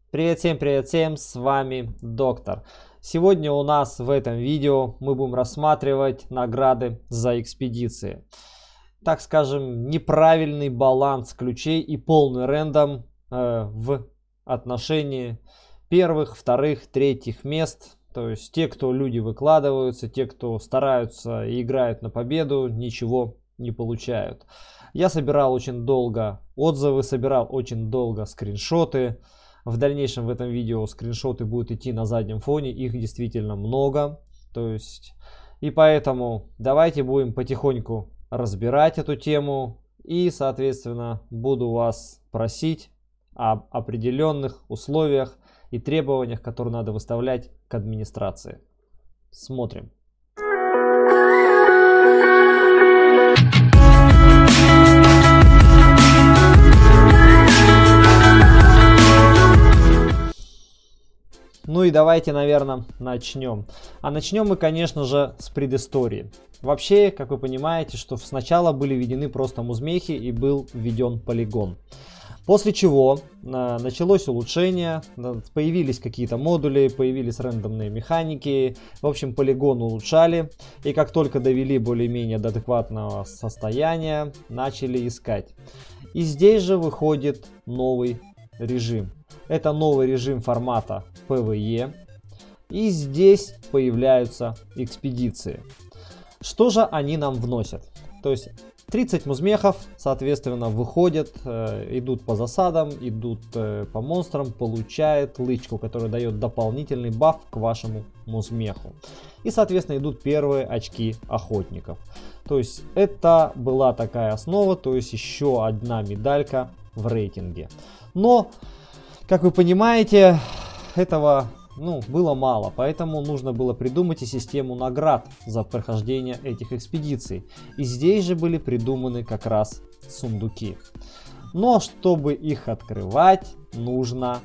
Привет всем, с вами Доктор. Сегодня у нас в этом видео мы будем рассматривать награды за экспедиции. Так скажем, неправильный баланс ключей и полный рэндом в отношении первых, вторых, третьих мест. То есть те, кто люди выкладываются, те, кто стараются и играют на победу, ничего не получают. Я собирал очень долго отзывы, собирал очень долго скриншоты. В дальнейшем в этом видео скриншоты будут идти на заднем фоне, их действительно много. То есть, и поэтому давайте будем потихоньку разбирать эту тему. И, соответственно, буду вас просить об определенных условиях и требованиях, которые надо выставлять к администрации. Смотрим. Ну и давайте, наверное, начнем. А начнем мы, конечно же, с предыстории. Вообще, как вы понимаете, что сначала были введены просто музмехи и был введен полигон. После чего началось улучшение, появились какие-то модули, появились рандомные механики. В общем, полигон улучшали. И как только довели более-менее до адекватного состояния, начали искать. И здесь же выходит новый режим. Это новый режим формата PvE. И здесь появляются экспедиции. Что же они нам вносят? То есть 30 музмехов, соответственно, выходят, идут по засадам, идут по монстрам, получают лычку, которая дает дополнительный баф к вашему музмеху. И, соответственно, идут первые очки охотников. То есть это была такая основа, то есть еще одна медалька в рейтинге. Но, как вы понимаете, этого было мало, поэтому нужно было придумать и систему наград за прохождение этих экспедиций. И здесь же были придуманы как раз сундуки. Но чтобы их открывать, нужно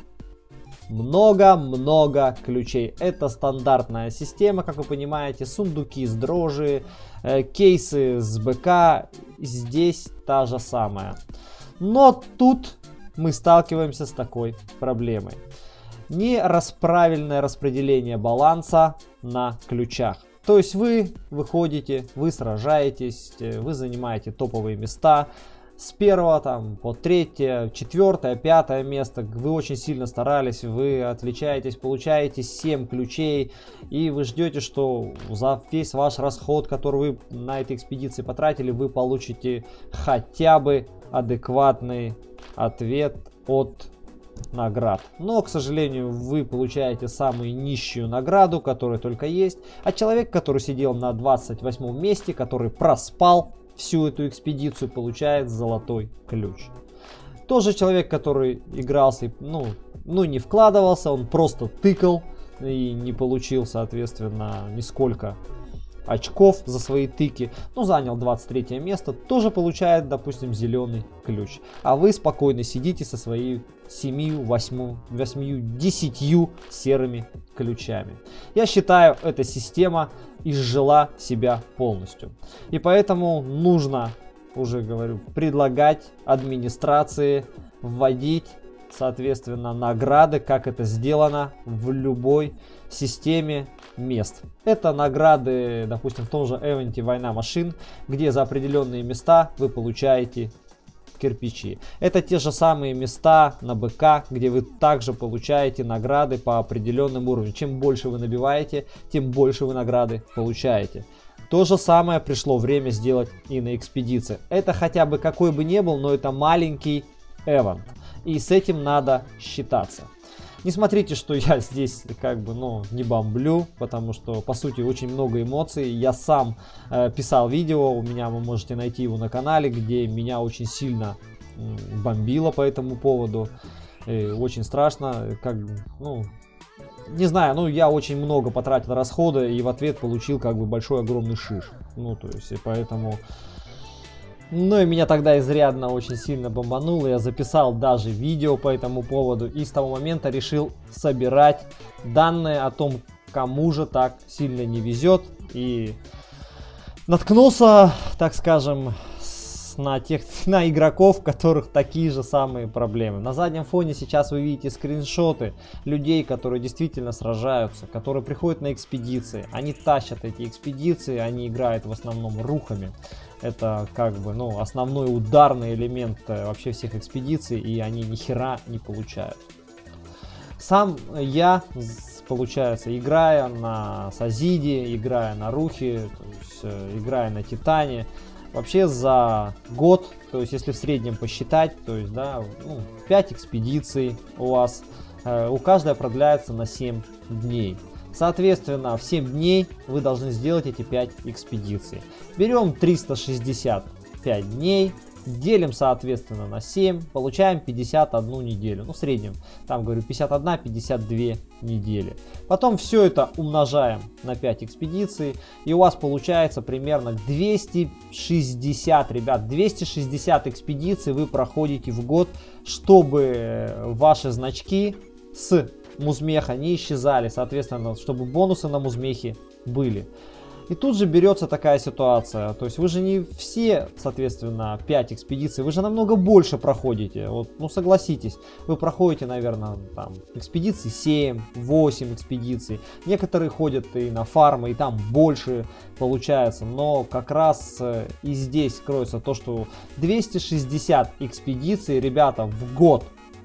много ключей. Это стандартная система, как вы понимаете, сундуки с дрожжи, кейсы с БК, здесь та же самая. Но тут мы сталкиваемся с такой проблемой. Неправильное распределение баланса на ключах. То есть вы выходите, вы сражаетесь, вы занимаете топовые места. С 1 по 3, 4, 5 место. Вы очень сильно старались, вы отличаетесь, получаете 7 ключей. И вы ждете, что за весь ваш расход, который вы на этой экспедиции потратили, вы получите хотя бы адекватный ответ от наград. Но, к сожалению, вы получаете самую нищую награду, которая только есть. А человек, который сидел на 28 месте, который проспал всю эту экспедицию, получает золотой ключ. Тоже человек, который игрался, не вкладывался, он просто тыкал и не получил, соответственно, нисколько очков за свои тыки, занял 23 место, тоже получает, допустим, зеленый ключ. А вы спокойно сидите со своими 7, 8, 10 серыми ключами. Я считаю, эта система изжила себя полностью. И поэтому нужно, уже говорю, предлагать администрации вводить, соответственно, награды, как это сделано в любой системе мест. Это награды, допустим, в том же эвенте «Война машин», где за определенные места вы получаете кирпичи. Это те же самые места на БК, где вы также получаете награды по определенным уровням. Чем больше вы набиваете, тем больше вы награды получаете. То же самое пришло время сделать и на экспедиции. Это хотя бы какой бы ни был, но это маленький эвент. И с этим надо считаться. Не смотрите, что я здесь не бомблю, потому что, по сути, очень много эмоций. Я сам писал видео, у меня вы можете найти его на канале, где меня очень сильно бомбило по этому поводу. И очень страшно, не знаю, я очень много потратил расхода и в ответ получил большой огромный шиш. То есть, и поэтому... и меня тогда изрядно очень сильно бомбануло. Я записал даже видео по этому поводу. И с того момента решил собирать данные о том, кому же так сильно не везет. И наткнулся, так скажем, на игроков, у которых такие же самые проблемы. На заднем фоне сейчас вы видите скриншоты людей, которые действительно сражаются, которые приходят на экспедиции. Они тащат эти экспедиции, они играют в основном рухами. Это как бы, ну, основной ударный элемент вообще всех экспедиций, и они ни хера не получают. Сам я, получается, играя на Сазиде, играя на Рухе, то есть, играя на Титане, вообще за год, то есть если в среднем посчитать, то есть, да, ну, 5 экспедиций у вас, у каждой продляется на 7 дней. Соответственно, в 7 дней вы должны сделать эти 5 экспедиций. Берем 365 дней, делим, соответственно, на 7, получаем 51 неделю. Ну, в среднем, там, говорю, 51-52 недели. Потом все это умножаем на 5 экспедиций, и у вас получается примерно 260, ребят, 260 экспедиций вы проходите в год, чтобы ваши значки с музмеха не исчезали, соответственно, чтобы бонусы на музмехе были. И тут же берется такая ситуация, то есть вы же не все, соответственно, 5 экспедиций, вы же намного больше проходите, вот, ну согласитесь, вы проходите, наверное, там, экспедиций 7, 8 экспедиций, некоторые ходят и на фармы, и там больше получается, но как раз и здесь кроется то, что 260 экспедиций, ребята, в год,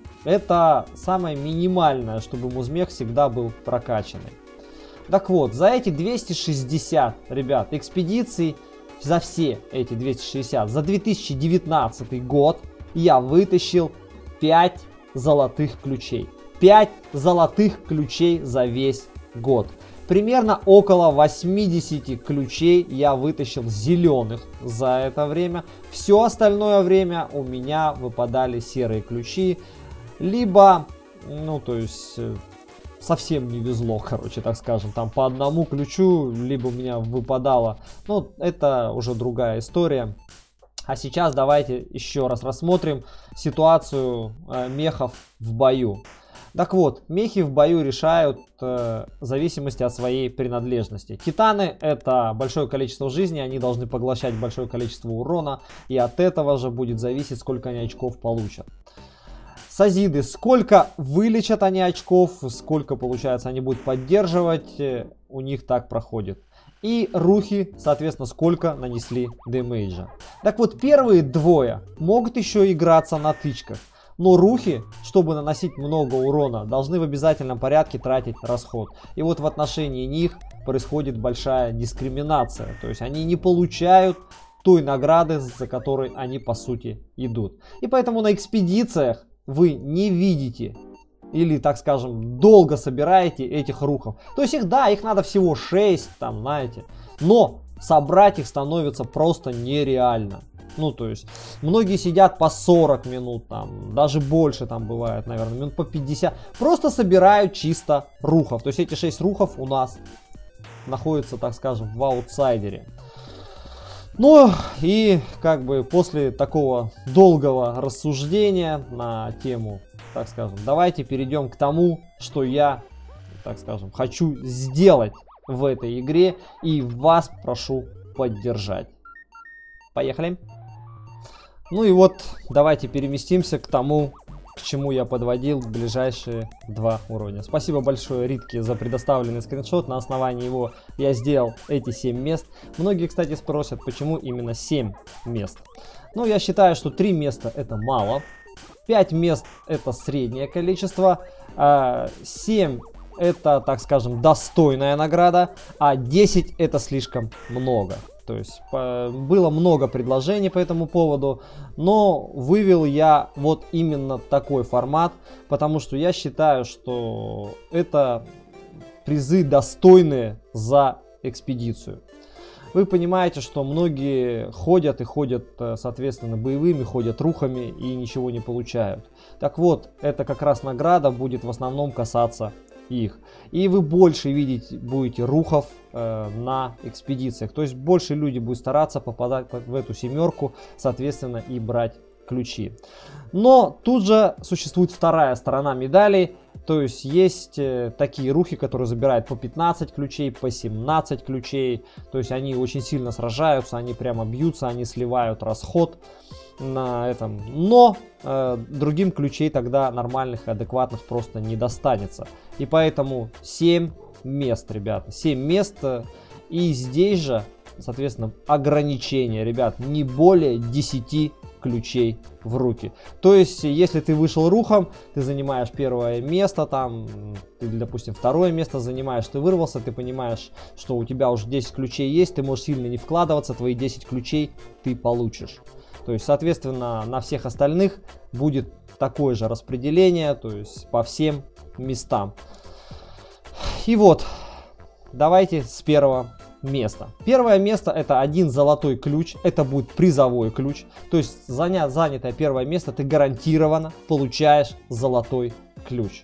это самое минимальное, чтобы музмех всегда был прокачанный. Так вот, за эти 260, ребят, экспедиций, за все эти 260, за 2019 год я вытащил 5 золотых ключей. 5 золотых ключей за весь год. Примерно около 80 ключей я вытащил зеленых за это время. Все остальное время у меня выпадали серые ключи. Либо, ну то есть... совсем не везло, короче, так скажем, там по одному ключу, либо у меня выпадало, ну, это уже другая история. А сейчас давайте еще раз рассмотрим ситуацию мехов в бою. Так вот, мехи в бою решают в зависимости от своей принадлежности. Титаны — это большое количество жизни, они должны поглощать большое количество урона, и от этого же будет зависеть, сколько они очков получат. Сазиды, сколько вылечат они очков, сколько, получается, они будут поддерживать, у них так проходит. И рухи, соответственно, сколько нанесли дэмэджа. Так вот, первые двое могут еще играться на тычках. Но рухи, чтобы наносить много урона, должны в обязательном порядке тратить расход. И вот в отношении них происходит большая дискриминация. То есть они не получают той награды, за которой они по сути идут. И поэтому на экспедициях вы не видите или, так скажем, долго собираете этих рухов. То есть их, да, их надо всего 6, там, знаете, но собрать их становится просто нереально. Ну, то есть, многие сидят по 40 минут, там, даже больше там бывает, наверное, минут по 50. Просто собирают чисто рухов. То есть, эти 6 рухов у нас находятся, так скажем, в аутсайдере. Ну и как бы после такого долгого рассуждения на тему, так скажем, давайте перейдем к тому, что я, так скажем, хочу сделать в этой игре и вас прошу поддержать. Поехали. Ну и вот давайте переместимся к тому, к чему я подводил ближайшие 2 уровня. Спасибо большое Ритке за предоставленный скриншот. На основании его я сделал эти 7 мест. Многие, кстати, спросят, почему именно 7 мест. Ну, я считаю, что 3 места это мало. 5 мест это среднее количество. 7 это, так скажем, достойная награда. А 10 это слишком много. То есть было много предложений по этому поводу, но вывел я вот именно такой формат, потому что я считаю, что это призы достойные за экспедицию. Вы понимаете, что многие ходят и ходят, соответственно, боевыми, ходят рухами и ничего не получают. Так вот, это как раз награда будет в основном касаться их. И вы больше видеть будете рухов на экспедициях. То есть больше люди будут стараться попадать в эту семерку, соответственно, и брать ключи. Но тут же существует вторая сторона медали. То есть есть такие рухи, которые забирают по 15 ключей, по 17 ключей. То есть они очень сильно сражаются, они прямо бьются, они сливают расход на этом. Но другим ключей тогда нормальных и адекватных просто не достанется. И поэтому 7 мест, ребята. 7 мест. И здесь же, соответственно, ограничение, ребят, не более 10 ключей в руки. То есть, если ты вышел рухом, ты занимаешь первое место, там, ты, допустим, второе место занимаешь, ты вырвался, ты понимаешь, что у тебя уже 10 ключей есть, ты можешь сильно не вкладываться, твои 10 ключей ты получишь. То есть, соответственно, на всех остальных будет такое же распределение, то есть по всем местам. И вот, давайте с первого места. Первое место — это один золотой ключ, это будет призовой ключ. То есть занятое первое место, ты гарантированно получаешь золотой ключ.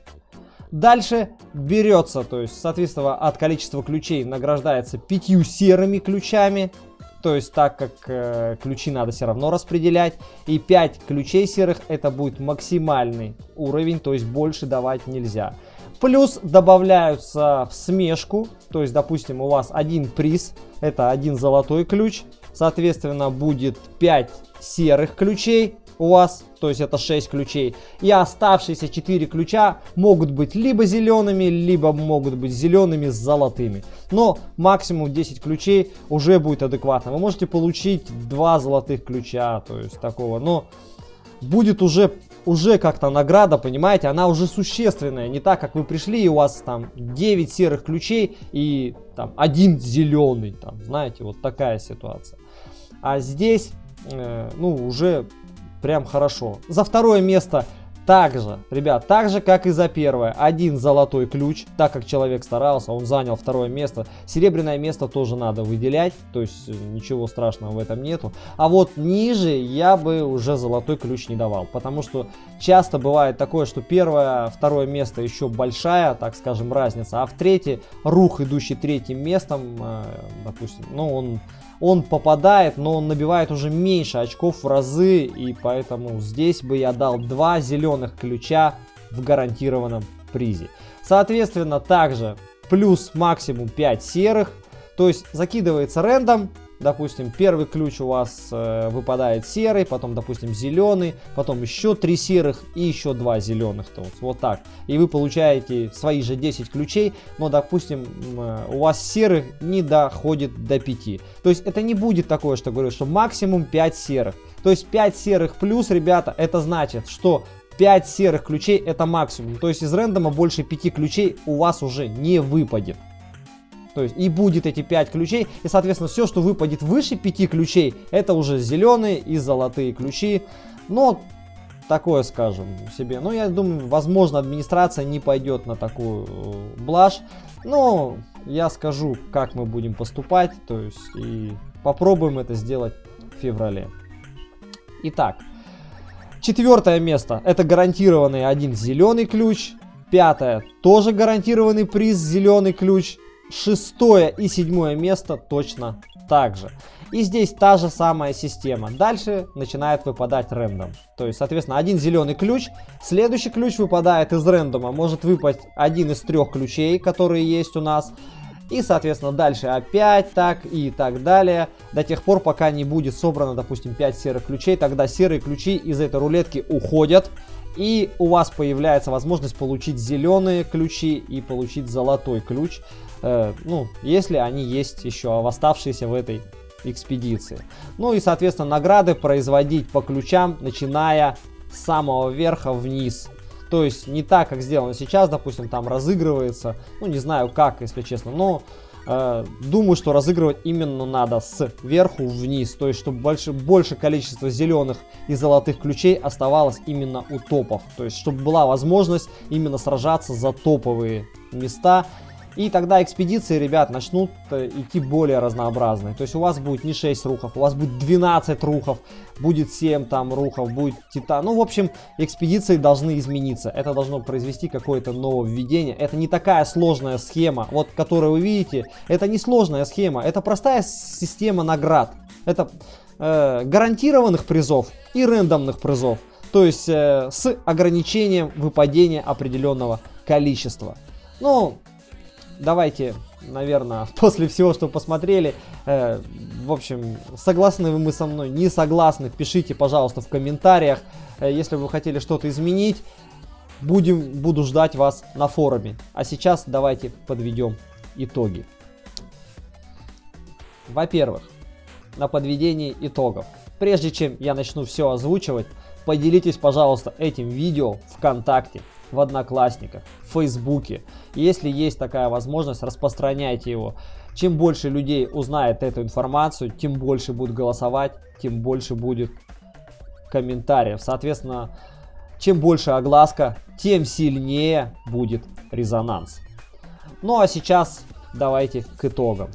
Дальше берется, то есть соответственно от количества ключей награждается 5 серыми ключами. То есть так как ключи надо все равно распределять. И 5 ключей серых это будет максимальный уровень, то есть больше давать нельзя. Плюс добавляются в смешку, то есть, допустим, у вас один приз, это один золотой ключ, соответственно, будет 5 серых ключей у вас, то есть это 6 ключей, и оставшиеся 4 ключа могут быть либо зелеными, либо могут быть зелеными с золотыми. Но максимум 10 ключей уже будет адекватно. Вы можете получить 2 золотых ключа, то есть такого, но будет уже как-то награда, понимаете, она уже существенная, не так, как вы пришли и у вас там 9 серых ключей и там 1 зеленый, там, знаете, вот такая ситуация. А здесь, ну, уже прям хорошо. За второе место также, ребят, так же, как и за первое, один золотой ключ, так как человек старался, он занял второе место. Серебряное место тоже надо выделять, то есть ничего страшного в этом нету. А вот ниже я бы уже золотой ключ не давал, потому что часто бывает такое, что первое, второе место еще большая, так скажем, разница, а в третье рух, идущий третьим местом, допустим, ну он попадает, но он набивает уже меньше очков в разы, и поэтому здесь бы я дал 2 зеленых ключа в гарантированном призе. Соответственно, также плюс максимум 5 серых, то есть закидывается рандом. Допустим, первый ключ у вас выпадает серый, потом, допустим, зеленый, потом еще 3 серых и еще 2 зеленых. Вот так. И вы получаете свои же 10 ключей, но, допустим, у вас серых не доходит до 5. То есть это не будет такое, что говорю, что максимум 5 серых. То есть 5 серых плюс, ребята, это значит, что 5 серых ключей это максимум. То есть из рандома больше 5 ключей у вас уже не выпадет. То есть и будет эти 5 ключей, и соответственно все, что выпадет выше 5 ключей, это уже зеленые и золотые ключи. Но такое, скажем себе, но я думаю, возможно, администрация не пойдет на такую блажь. Но я скажу, как мы будем поступать, то есть и попробуем это сделать в феврале. Итак, четвертое место, это гарантированный один зеленый ключ. Пятое, тоже гарантированный приз зеленый ключ. Шестое и седьмое место точно так же. И здесь та же самая система. Дальше начинает выпадать рандом. То есть, соответственно, один зеленый ключ. Следующий ключ выпадает из рандома. Может выпасть один из 3 ключей, которые есть у нас. И, соответственно, дальше опять так и так далее. До тех пор, пока не будет собрано, допустим, 5 серых ключей. Тогда серые ключи из этой рулетки уходят. И у вас появляется возможность получить зеленые ключи и получить золотой ключ. Ну, если они есть еще оставшиеся в этой экспедиции. Ну и, соответственно, награды производить по ключам, начиная с самого верха вниз. То есть не так, как сделано сейчас, допустим, там разыгрывается, ну не знаю как, если честно, но думаю, что разыгрывать именно надо сверху вниз. То есть, чтобы больше количество зеленых и золотых ключей оставалось именно у топов. То есть, чтобы была возможность именно сражаться за топовые места. И тогда экспедиции, ребят, начнут идти более разнообразные. То есть у вас будет не 6 рухов, у вас будет 12 рухов, будет 7 там рухов, будет титан. Ну, в общем, экспедиции должны измениться. Это должно произвести какое-то нововведение. Это не такая сложная схема, вот, которую вы видите. Это не сложная схема, это простая система наград. Это гарантированных призов и рандомных призов. То есть с ограничением выпадения определенного количества. Ну, давайте, наверное, после всего, что посмотрели, в общем, согласны вы со мной, не согласны, пишите, пожалуйста, в комментариях. Если вы хотели что-то изменить, буду ждать вас на форуме. А сейчас давайте подведем итоги. Во-первых, на подведении итогов. Прежде чем я начну все озвучивать, поделитесь, пожалуйста, этим видео ВКонтакте, в Одноклассниках, в Фейсбуке. Если есть такая возможность, распространяйте его. Чем больше людей узнает эту информацию, тем больше будет голосовать, тем больше будет комментариев. Соответственно, чем больше огласка, тем сильнее будет резонанс. Ну а сейчас давайте к итогам.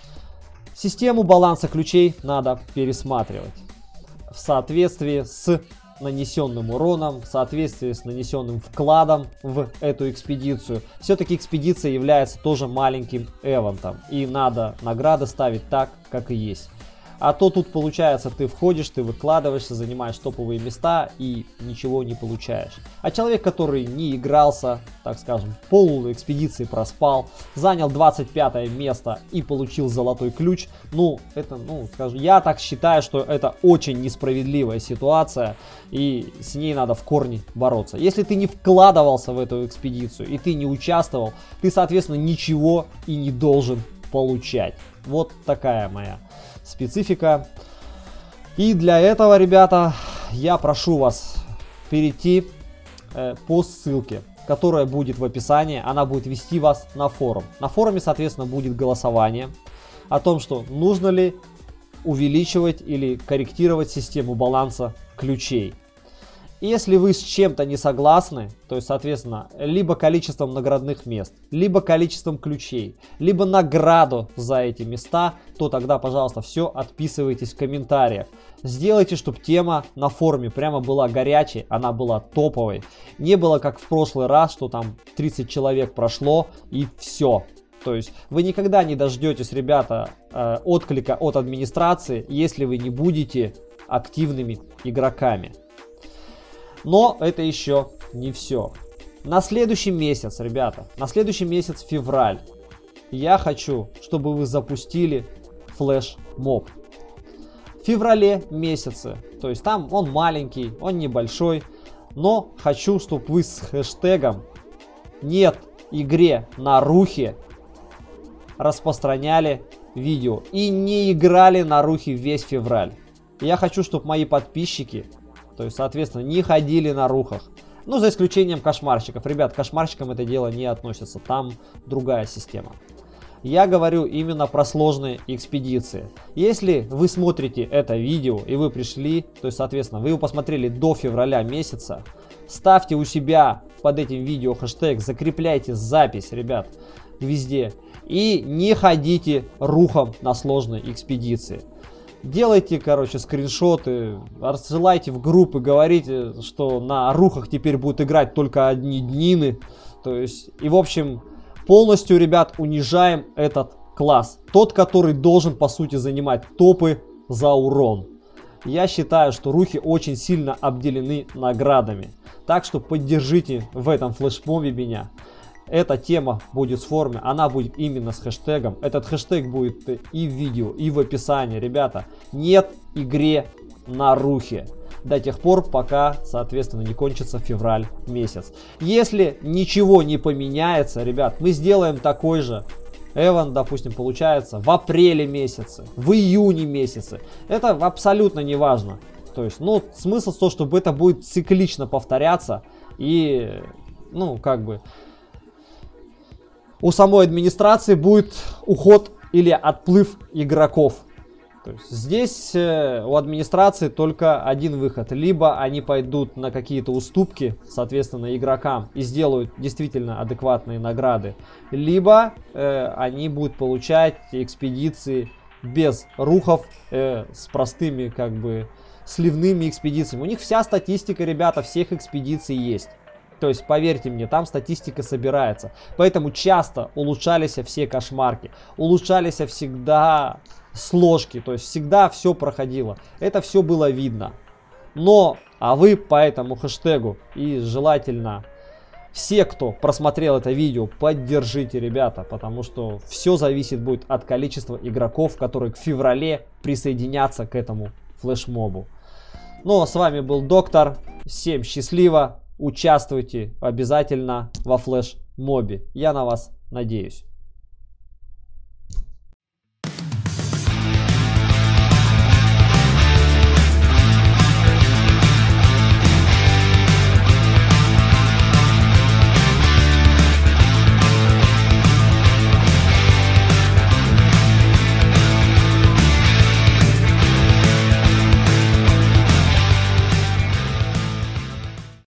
Систему баланса ключей надо пересматривать в соответствии с нанесенным уроном, в соответствии с нанесенным вкладом в эту экспедицию. Все-таки экспедиция является тоже маленьким эвентом, и надо награды ставить так, как и есть. А то тут получается, ты входишь, ты выкладываешься, занимаешь топовые места и ничего не получаешь. А человек, который не игрался, так скажем, пол экспедиции проспал, занял 25 место и получил золотой ключ, ну, это, скажем, я так считаю, что это очень несправедливая ситуация, и с ней надо в корне бороться. Если ты не вкладывался в эту экспедицию и ты не участвовал, ты, соответственно, ничего и не должен получать. Вот такая моя специфика. И для этого, ребята, я прошу вас перейти по ссылке, которая будет в описании. Она будет вести вас на форум. На форуме, соответственно, будет голосование о том, что нужно ли увеличивать или корректировать систему баланса ключей. Если вы с чем-то не согласны, то есть, соответственно, либо количеством наградных мест, либо количеством ключей, либо награду за эти места, то тогда, пожалуйста, все отписывайтесь в комментариях. Сделайте, чтобы тема на форуме прямо была горячей, она была топовой. Не было как в прошлый раз, что там 30 человек прошло и все. То есть вы никогда не дождетесь, ребята, отклика от администрации, если вы не будете активными игроками. Но это еще не все. На следующий месяц, ребята, на следующий месяц, февраль, я хочу, чтобы вы запустили флешмоб. В феврале месяце, то есть там он маленький, он небольшой, но хочу, чтобы вы с хэштегом «Нет игре на рухе» распространяли видео и не играли на рухе весь февраль. Я хочу, чтобы мои подписчики, то есть, соответственно, не ходили на рухах. Ну, за исключением кошмарщиков. Ребят, к кошмарщикам это дело не относится. Там другая система. Я говорю именно про сложные экспедиции. Если вы смотрите это видео и вы пришли, то есть, соответственно, вы его посмотрели до февраля месяца, ставьте у себя под этим видео хэштег, закрепляйте запись, ребят, везде. И не ходите рухом на сложные экспедиции. Делайте, короче, скриншоты, рассылайте в группы, говорите, что на рухах теперь будут играть только одни днины. То есть, и в общем, полностью, ребят, унижаем этот класс. Тот, который должен, по сути, занимать топы за урон. Я считаю, что рухи очень сильно обделены наградами. Так что поддержите в этом флешмобе меня. Эта тема будет в форме, она будет именно с хэштегом. Этот хэштег будет и в видео, и в описании. Ребята, нет игре на рухе до тех пор, пока, соответственно, не кончится февраль месяц. Если ничего не поменяется, ребят, мы сделаем такой же эвент, допустим, получается в апреле месяце, в июне месяце. Это абсолютно не важно. То есть, ну, смысл в том, чтобы это будет циклично повторяться и, ну, как бы, у самой администрации будет уход или отплыв игроков. То есть здесь у администрации только один выход. Либо они пойдут на какие-то уступки, соответственно, игрокам и сделают действительно адекватные награды. Либо они будут получать экспедиции без рухов, с простыми, как бы, сливными экспедициями. У них вся статистика, ребята, всех экспедиций есть. То есть, поверьте мне, там статистика собирается. Поэтому часто улучшались все кошмарки. Улучшались всегда с ложки. То есть всегда все проходило. Это все было видно. Но, а вы по этому хэштегу и желательно все, кто просмотрел это видео, поддержите, ребята, потому что все зависит будет от количества игроков, которые к феврале присоединятся к этому флешмобу. Ну, а с вами был Доктор. Всем счастливо. Участвуйте обязательно во флешмобе. Я на вас надеюсь.